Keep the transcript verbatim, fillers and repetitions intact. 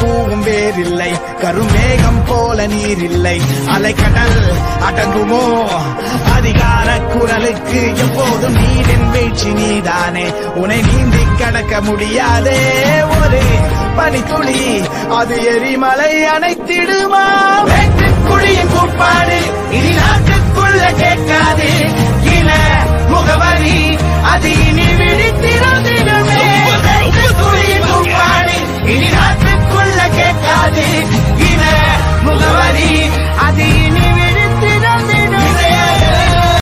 பூவும் வேறில்லை, கருமேகம் போல நீர் இல்லை, அலைக்கடல் அடங்குமோ அதிகார குரலுக்கு? எப்போதும் நீரின் வீழ்ச்சி நீதானே, உன்னை நீந்தி கடக்க முடியாதே. ஒரே பனித்துளி அது எரிமலை அணைத்திடுமா?